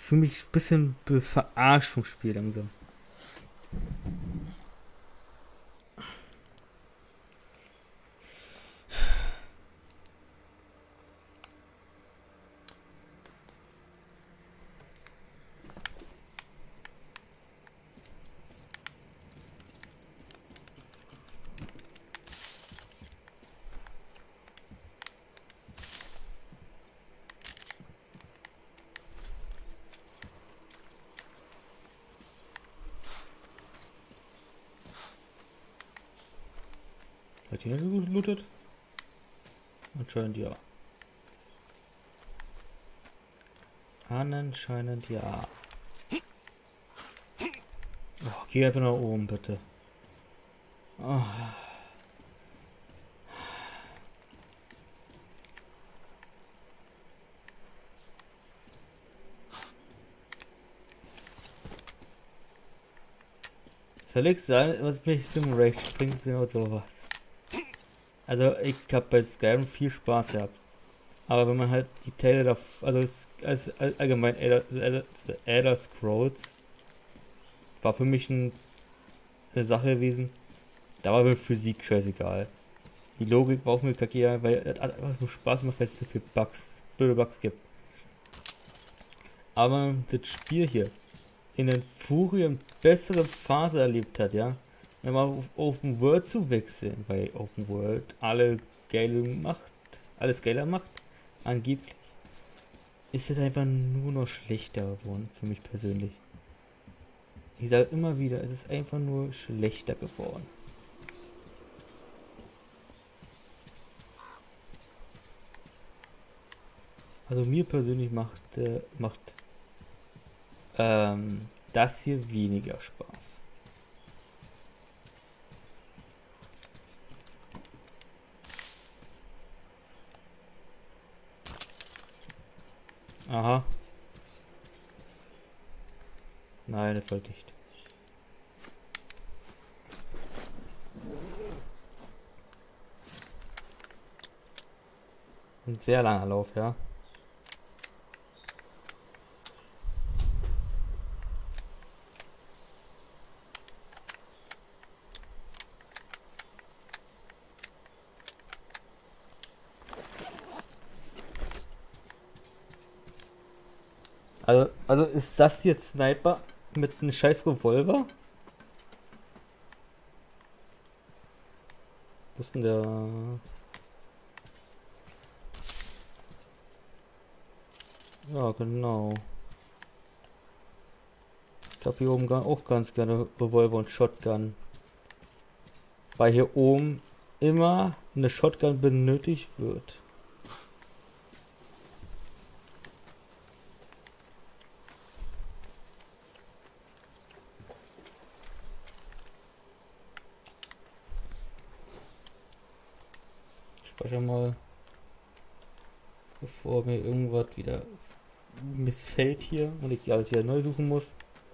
fühle mich ein bisschen verarscht vom Spiel langsam. Hat die nicht so gut gelootet? Anscheinend ja. Anscheinend ja. Oh, geh einfach nach oben, bitte. Oh. Soll ich sagen, was mich zum Rage bringt, genau sowas. Also ich hab bei Skyrim viel Spaß gehabt. Aber wenn man halt die Teile da, also als allgemein Elder Scrolls war für mich eine Sache gewesen, da war mir Physik scheißegal. Die Logik war auch mir kacke, weil es hat einfach nur Spaß gemacht, weil es so viel blöde Bugs gibt. Aber das Spiel hier in der früheren, besseren Phase erlebt hat, ja, wenn man auf Open World zu wechseln, weil Open World alles geiler macht, angeblich, ist es einfach nur noch schlechter geworden, für mich persönlich. Ich sage immer wieder, es ist einfach nur schlechter geworden. Also mir persönlich macht das hier weniger Spaß. Aha. Nein, das wollte ich nicht. Ein sehr langer Lauf, ja. Also ist das jetzt Sniper mit einem scheiß Revolver? Wo ist denn der? Ja, genau. Ich habe hier oben auch ganz gerne Revolver und Shotgun. Weil hier oben immer eine Shotgun benötigt wird. Ich speichere mal, bevor mir irgendwas wieder missfällt hier und ich alles wieder neu suchen muss.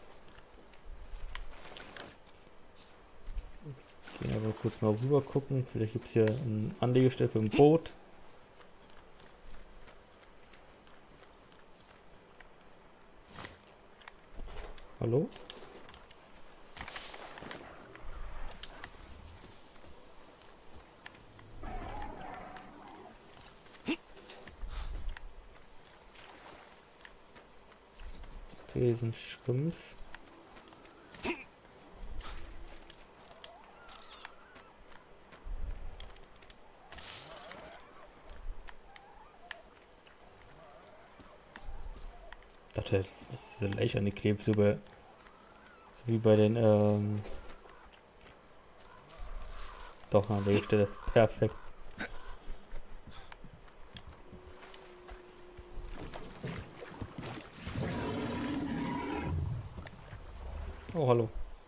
Gehen aber kurz mal rüber gucken. Vielleicht gibt es hier eine Anlegestelle für ein Boot. Hallo? Okay, hier sind Schrimps. Das ist diese Leiche an die Klebsuppe. So wie bei den, doch an der Stelle. Perfekt. Oh, hallo.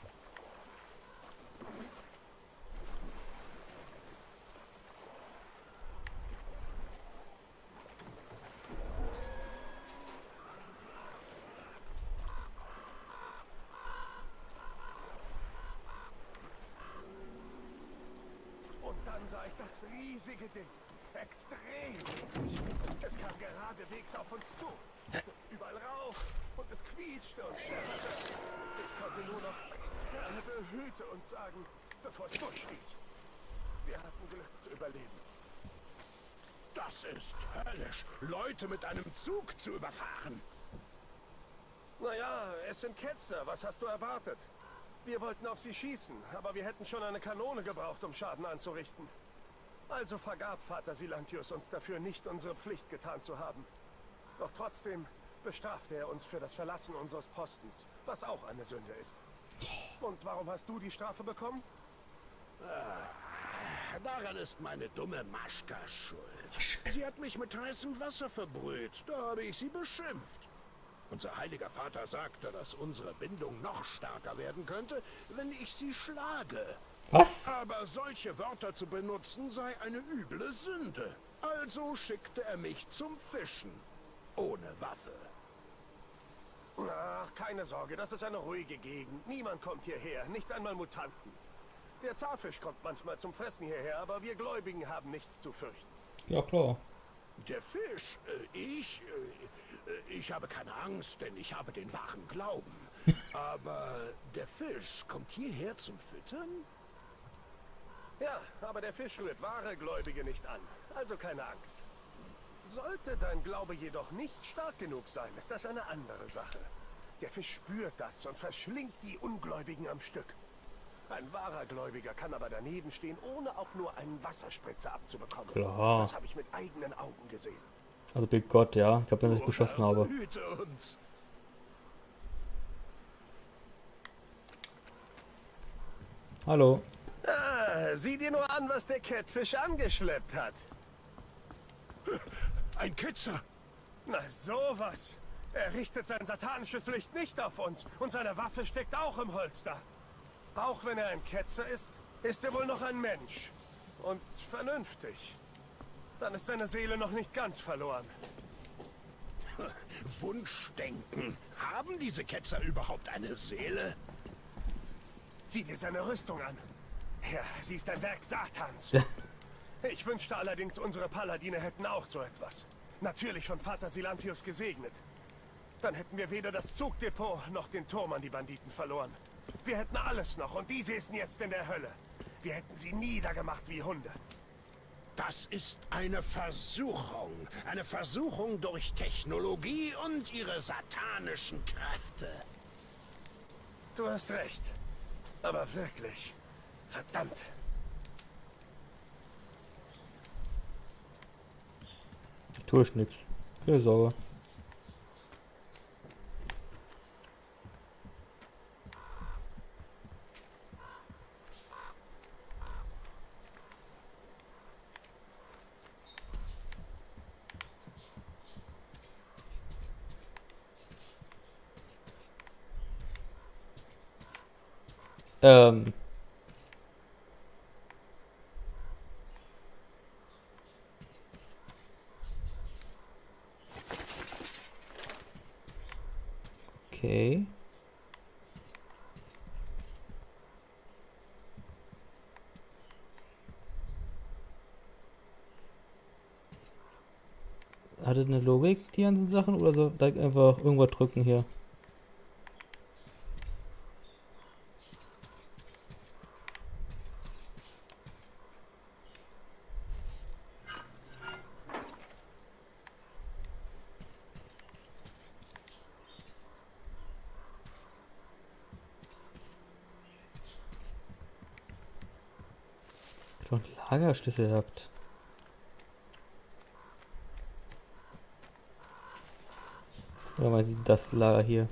Sah ich das riesige Ding. Extrem riesig. Es kam geradewegs auf uns zu. Überall Rauch und es schnaubte und schepperte. Ich konnte nur noch, Herr, behüte uns sagen, bevor es durchstieß. Wir hatten Glück zu überleben. Das ist höllisch, Leute mit einem Zug zu überfahren. Naja, es sind Ketzer. Was hast du erwartet? Wir wollten auf sie schießen, aber wir hätten schon eine Kanone gebraucht, um Schaden anzurichten. Also vergab Vater Silantius uns dafür, nicht unsere Pflicht getan zu haben. Doch trotzdem bestrafte er uns für das Verlassen unseres Postens, was auch eine Sünde ist. Und warum hast du die Strafe bekommen? Daran ist meine dumme Maschka schuld. Sie hat mich mit heißem Wasser verbrüht. Da habe ich sie beschimpft. Unser heiliger Vater sagte, dass unsere Bindung noch stärker werden könnte, wenn ich sie schlage. Was? Aber solche Wörter zu benutzen sei eine üble Sünde. Also schickte er mich zum Fischen. Ohne Waffe. Ach, keine Sorge, das ist eine ruhige Gegend. Niemand kommt hierher, nicht einmal Mutanten. Der Zahrfisch kommt manchmal zum Fressen hierher, aber wir Gläubigen haben nichts zu fürchten. Ja, klar. Der Fisch, ich habe keine Angst, denn ich habe den wahren Glauben. Aber der Fisch kommt hierher zum Füttern? Ja, aber der Fisch rührt wahre Gläubige nicht an, also keine Angst. Sollte dein Glaube jedoch nicht stark genug sein, ist das eine andere Sache. Der Fisch spürt das und verschlingt die Ungläubigen am Stück. Ein wahrer Gläubiger kann aber daneben stehen, ohne auch nur einen Wasserspritzer abzubekommen. Klar. Das habe ich mit eigenen Augen gesehen. Also Big Gott, ja. Ich glaube, wenn ich geschossen habe. Hüte uns. Hallo. Ah, sieh dir nur an, was der Catfish angeschleppt hat. Ein Ketzer. Na sowas. Er richtet sein satanisches Licht nicht auf uns und seine Waffe steckt auch im Holster. Auch wenn er ein Ketzer ist, ist er wohl noch ein Mensch. Und vernünftig. Dann ist seine Seele noch nicht ganz verloren. Wunschdenken. Haben diese Ketzer überhaupt eine Seele? Sieh dir seine Rüstung an. Ja, sie ist ein Werk Satans. Ich wünschte allerdings, unsere Paladine hätten auch so etwas. Natürlich von Vater Silantius gesegnet. Dann hätten wir weder das Zugdepot noch den Turm an die Banditen verloren. Wir hätten alles noch und die säßen jetzt in der Hölle. Wir hätten sie niedergemacht wie Hunde. Das ist eine Versuchung. Eine Versuchung durch Technologie und ihre satanischen Kräfte. Du hast recht. Aber wirklich. Verdammt. Tue ich nichts. Keine Sorge. Ähm. Okay. Hat es eine Logik, die ganzen Sachen, oder so direkt einfach irgendwas drücken hier? Doch einen Lagerschlüssel gehabt. Oder mal das Lager hier.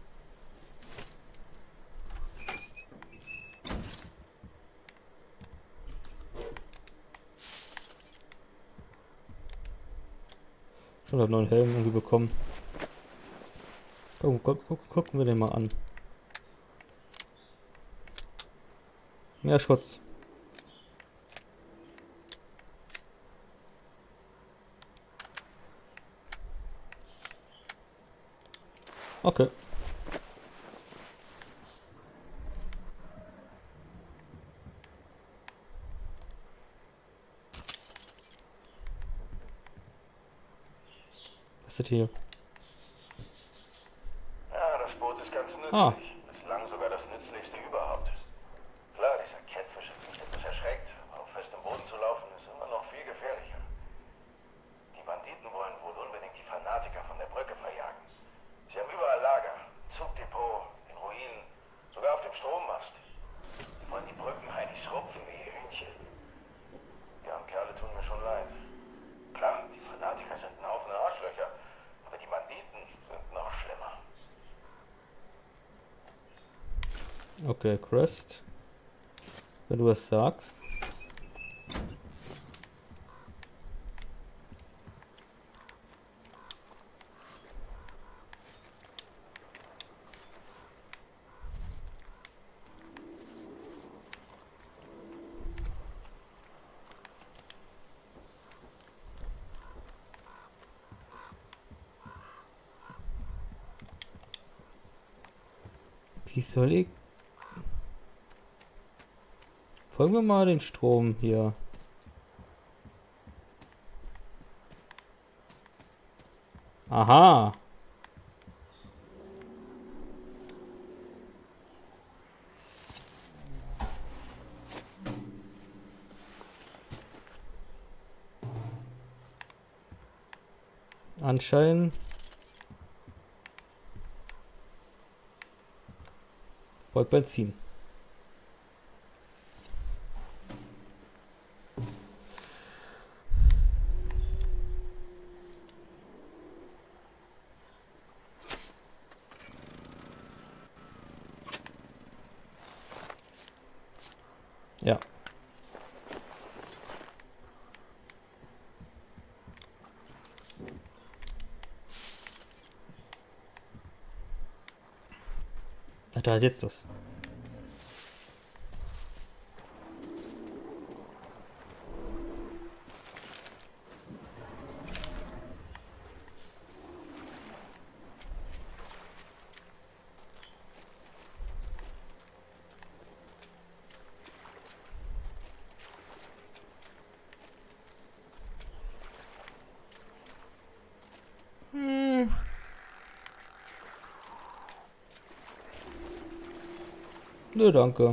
Ich habe noch einen Helm irgendwie bekommen. Gucken wir den mal an. Mehr Schutz. Okay. Was ist das hier? Ja, das Boot ist Ah. Bislang sogar das nützlichste überhaupt. Klar, dieser Catfish hat mich etwas erschreckt, aber auf festem Boden zu laufen ist immer noch viel gefährlicher. Die Banditen wollen wohl unbedingt die Fanatiker von der Brücke verjagen. Sie haben überall Lager, Zugdepot, in Ruinen, sogar auf dem Strommast. Sie wollen die Brückenheinis rupfen wie Hühnchen. Die armen Kerle tun mir schon leid. Klar, die Fanatiker sind ein Haufen Arschlöcher, aber die Banditen sind noch schlimmer. Okay, Crest. Wenn du es sagst. Wie soll ich? Folgen wir mal den Strom hier. Aha. Anscheinend wollt Benzin. Ja. Ach, da ist jetzt los. Nö, danke.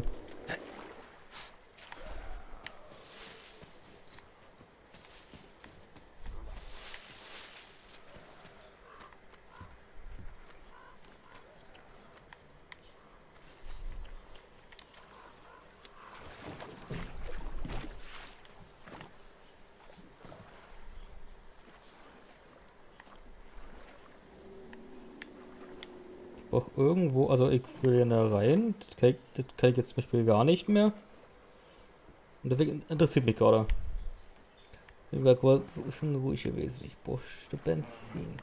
Auch irgendwo, also ich will da rein, das kann ich jetzt zum Beispiel gar nicht mehr. Und deswegen interessiert mich gerade. Wo ist denn ruhig gewesen? Ich brauche Benzin.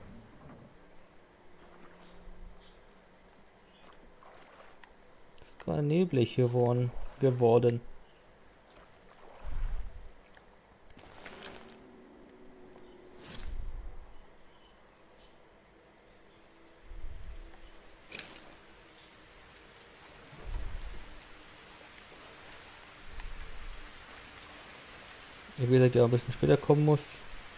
Ist gerade neblig geworden. Wie gesagt, ja, ein bisschen später kommen muss.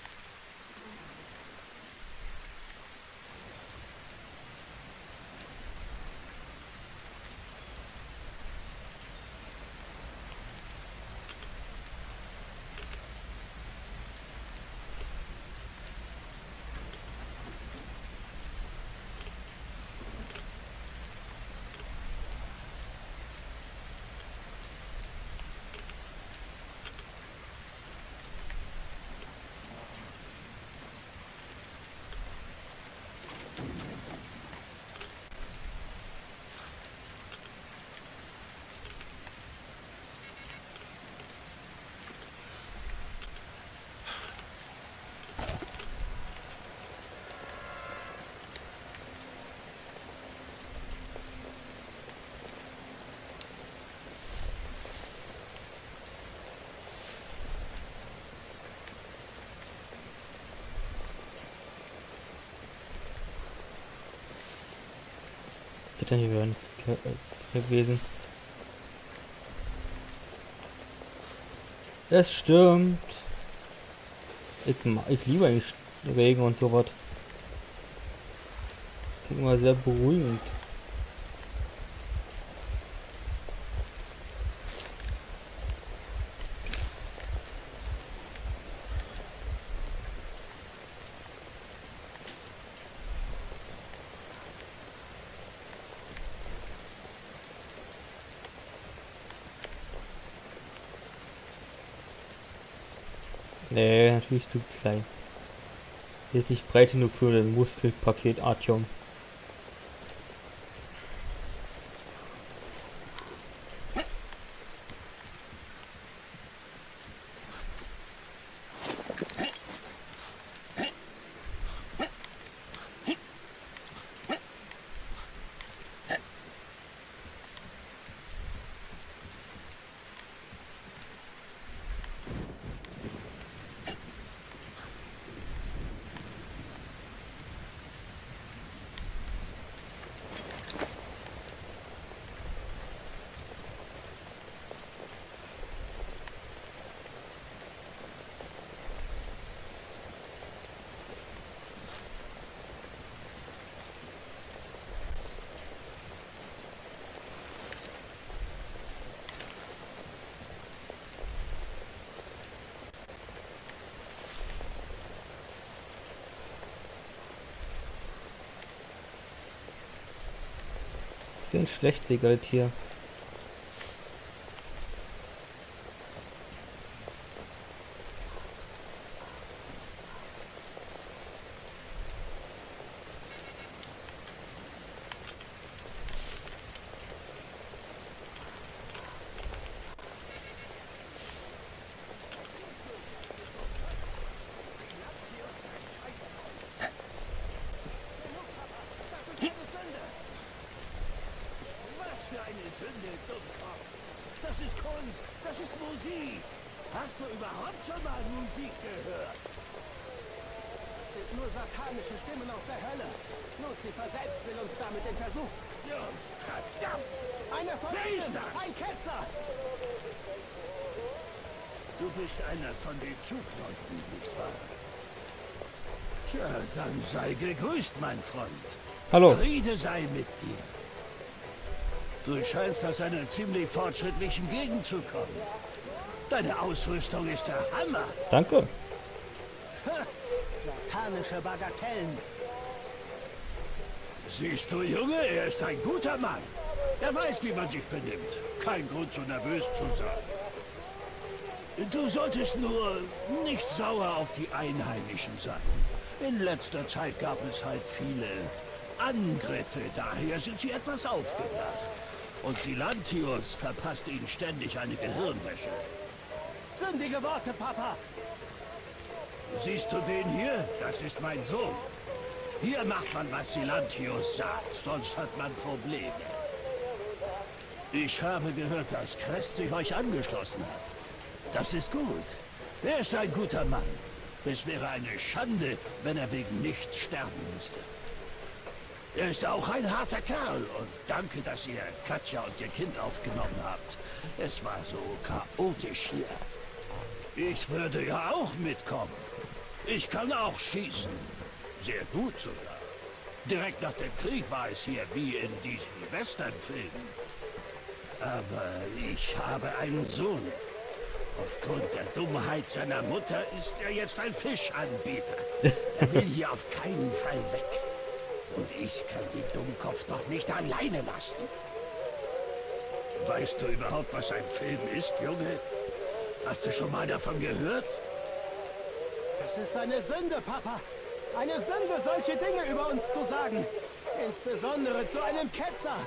Was ist das denn hier für ein gewesen? Es stürmt. Ich liebe eigentlich Regen und sowas. Klingt immer sehr beruhigend. Nee, natürlich zu klein. Ist nicht breit genug für das Muskelpaket Artyom. Ist ein Schlechtsegaltier. Das ist Kunst, das ist Musik. Hast du überhaupt schon mal Musik gehört? Das sind nur satanische Stimmen aus der Hölle. Luzifer selbst will uns damit den Versuch. Ja, verdammt! Einer von Wer ist ihnen! das? Ein Ketzer! Du bist einer von den Zugleuten, nicht wahr? Tja, dann sei gegrüßt, mein Freund. Hallo. Friede sei mit dir. Du scheinst aus einer ziemlich fortschrittlichen Gegend zu kommen. Deine Ausrüstung ist der Hammer. Danke. Satanische Bagatellen. Siehst du, Junge, er ist ein guter Mann. Er weiß, wie man sich benimmt. Kein Grund, so nervös zu sein. Du solltest nur nicht sauer auf die Einheimischen sein. In letzter Zeit gab es halt viele Angriffe, daher sind sie etwas aufgebracht. Und Silantius verpasst ihnen ständig eine Gehirnwäsche. Sündige Worte, Papa! Siehst du den hier? Das ist mein Sohn. Hier macht man, was Silantius sagt, sonst hat man Probleme. Ich habe gehört, dass Crest sich euch angeschlossen hat. Das ist gut. Er ist ein guter Mann. Es wäre eine Schande, wenn er wegen nichts sterben müsste. Er ist auch ein harter Kerl und danke, dass ihr Katja und ihr Kind aufgenommen habt. Es war so chaotisch hier. Ich würde ja auch mitkommen. Ich kann auch schießen. Sehr gut sogar. Direkt nach dem Krieg war es hier wie in diesen Westernfilmen. Aber ich habe einen Sohn. Aufgrund der Dummheit seiner Mutter ist er jetzt ein Fischanbieter. Er will hier auf keinen Fall weg. Und ich kann den Dummkopf doch nicht alleine lassen. Weißt du überhaupt, was ein Film ist, Junge? Hast du schon mal davon gehört? Es ist eine Sünde, Papa. Eine Sünde, solche Dinge über uns zu sagen. Insbesondere zu einem Ketzer.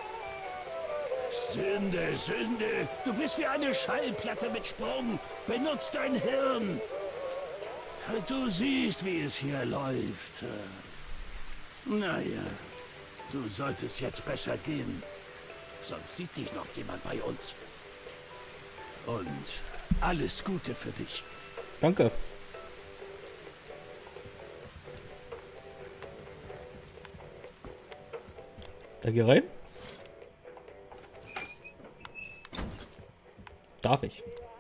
Sünde, Sünde. Du bist wie eine Schallplatte mit Sprung. Benutz dein Hirn. Du siehst, wie es hier läuft. Naja, du solltest jetzt besser gehen. Sonst sieht dich noch jemand bei uns. Und alles Gute für dich. Danke. Da geh rein. Darf ich?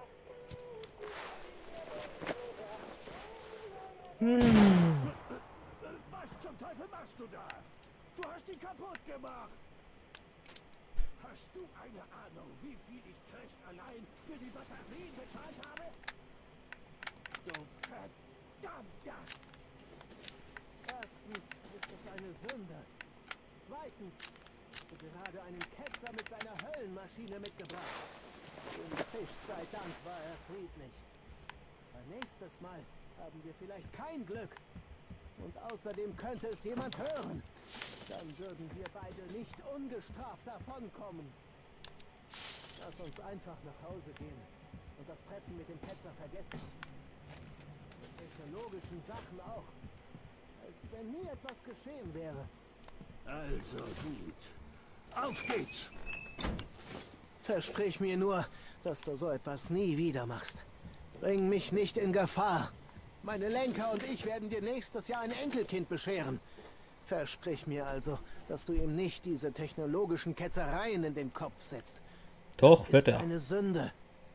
Was zum Teufel machst du da? Du hast ihn kaputt gemacht. Hast du eine Ahnung, wie viel ich Crest allein für die Batterie bezahlt habe? Du verdammter! Erstens ist es eine Sünde. Zweitens hast du gerade einen Ketzer mit seiner Höllenmaschine mitgebracht. Dem Fisch sei Dank war er friedlich. Bei nächstes Mal haben wir vielleicht kein Glück. Und außerdem könnte es jemand hören. Dann würden wir beide nicht ungestraft davonkommen. Lass uns einfach nach Hause gehen und das Treffen mit dem Ketzer vergessen. Mit technologischen Sachen auch. Als wenn nie etwas geschehen wäre. Also gut. Auf geht's! Versprich mir nur, dass du so etwas nie wieder machst. Bring mich nicht in Gefahr. Meine Lenker und ich werden dir nächstes Jahr ein Enkelkind bescheren. Versprich mir also, dass du ihm nicht diese technologischen Ketzereien in den Kopf setzt. Doch, das ist wird er. eine Sünde.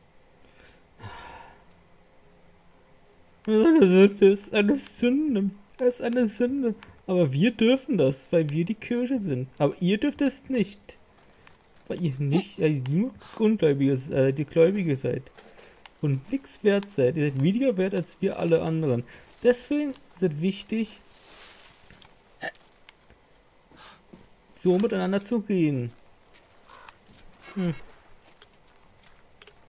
Eine Sünde ist eine Sünde. Das ist eine Sünde. Aber wir dürfen das, weil wir die Kirche sind. Aber ihr dürft es nicht. Weil ihr nicht, nur Ungläubige, die Gläubige seid. Und nichts wert seid. Ihr seid weniger wert als wir alle anderen. Deswegen ist es wichtig, so miteinander zu gehen.